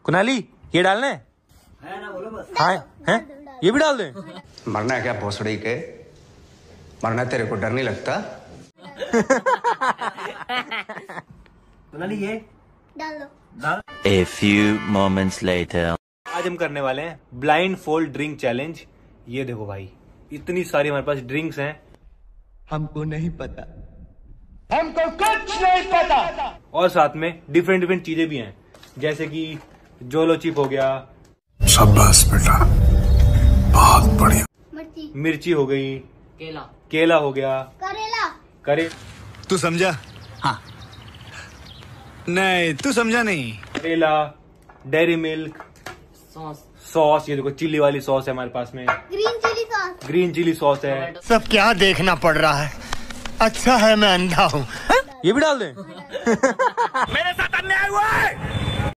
कुनाली ये डालना है ना, बोलो बस। हाँ है ये भी डाल दे। मरना है क्या भोसड़ी के? मरना तेरे को डर नहीं लगता? कुनाली ये डाल दो। डाल। A few moments later. आज हम करने वाले हैं ब्लाइंड फोल्ड ड्रिंक चैलेंज। ये देखो भाई इतनी सारी हमारे पास ड्रिंक्स हैं। हमको नहीं पता, हमको कुछ नहीं पता। और साथ में डिफरेंट डिफरेंट चीजें भी हैं, जैसे कि जोलो चिप हो गया, शाबाश बेटा, बहुत बढ़िया। मिर्ची हो गई, केला हो गया, करे तू समझा? हाँ। नहीं तू समझा नहीं। करेला, डेयरी मिल्क, सॉस, ये देखो चिल्ली वाली सॉस है हमारे पास में, ग्रीन चिली सॉस है। सब क्या देखना पड़ रहा है? अच्छा है मैं अंधा हूँ। ये भी डाल दें। मेरे साथ अन्याय हुआ है।